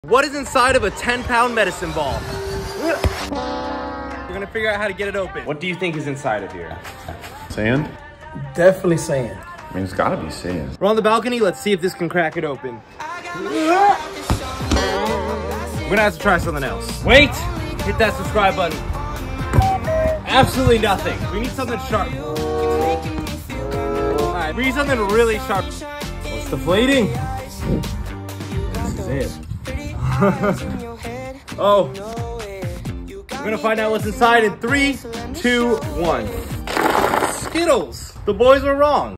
What is inside of a 10-pound medicine ball? We're gonna figure out how to get it open. What do you think is inside of here? Sand? Definitely sand. I mean, it's gotta be sand. We're on the balcony. Let's see if this can crack it open. We're gonna have to try something else. Wait! Hit that subscribe button. Absolutely nothing. We need something sharp. Alright, we need something really sharp. What's deflating? This is it. Oh. We're gonna find out what's inside in 3, 2, 1. Skittles! The boys were wrong.